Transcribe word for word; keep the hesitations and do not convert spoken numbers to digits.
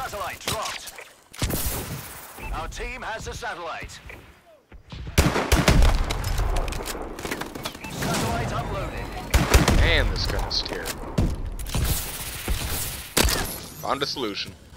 Satellite dropped. Our team has the satellite. Satellite uploaded. Man, this gun is terrible. Found a solution.